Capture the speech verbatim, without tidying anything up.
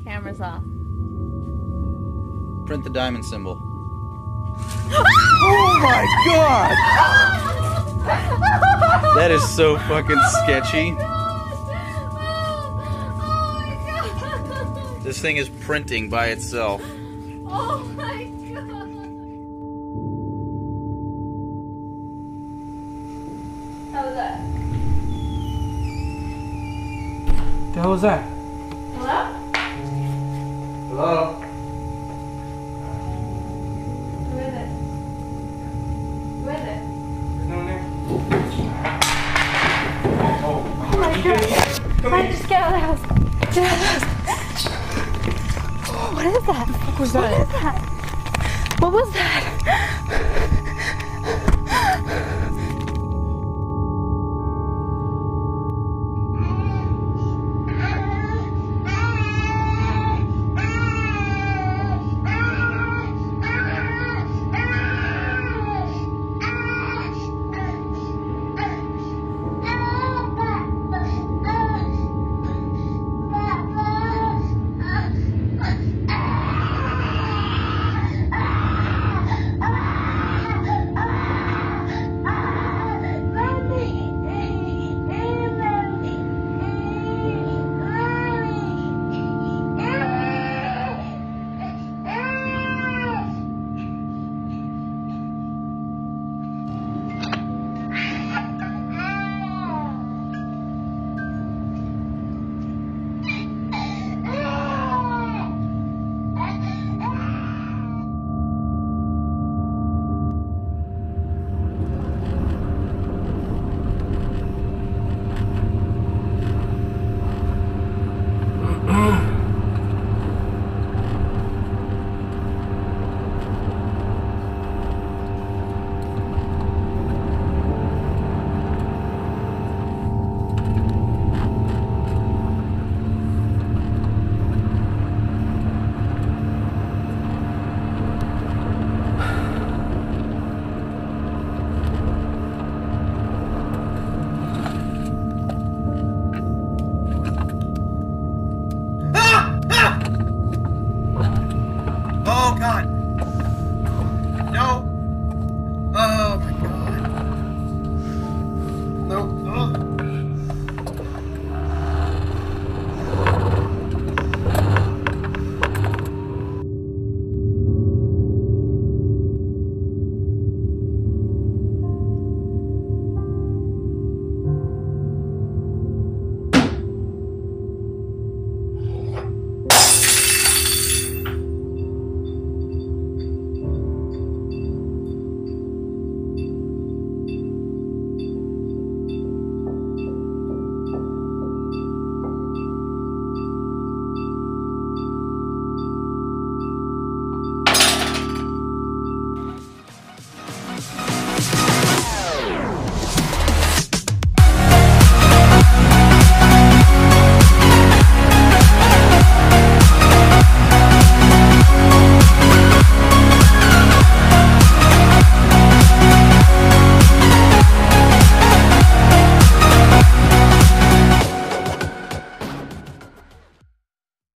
Camera's off. Print the diamond symbol. Oh my god! That is so fucking sketchy. This thing is printing by itself. Oh my god! How was that? The hell was that? Hello? Hello? Who is it? Who is it? There's no one there? Oh my god! Come I here. just get out of the house. Get out of the house. What is that? What was that? What is that? What was that?